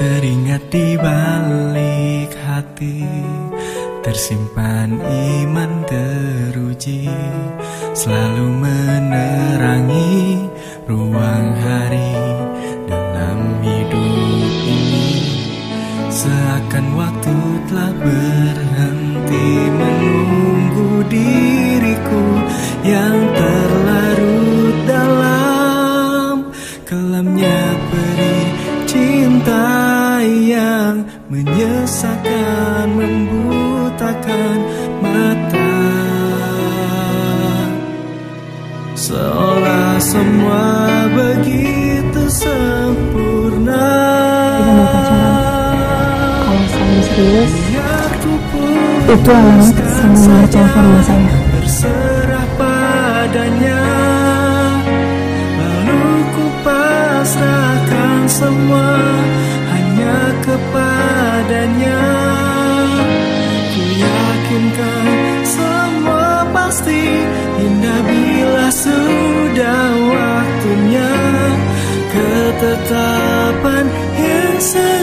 Teringat di balik hati, tersimpan iman teruji, selalu menerangi ruang hari dalam hidup ini. Seakan waktu telah berhenti menunggu diriku yang terlarut dalam kelamnya perih cinta yang menyesatkan, membutakan mata. Seolah semua begitu sempurna. Kalau saya serius, itu alamat semua cowok saya. Berserah padanya, lalu ku pasrahkan semua hanya kepadanya. Ku yakinkan semua pasti indah bila sudah waktunya. Ketetapan yang